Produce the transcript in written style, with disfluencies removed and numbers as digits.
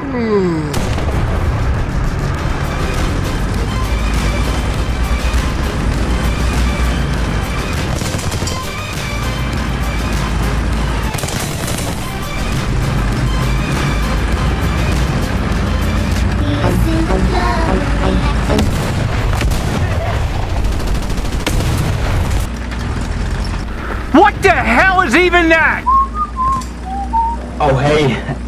What the hell is even that? Oh, hey.